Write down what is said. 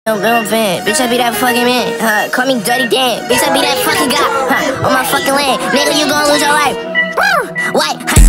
Real fan, bitch, I be that fucking man. Call me Dirty Dan, bitch, I be that fucking guy. On my fucking land, nigga, you gon' lose your life. White.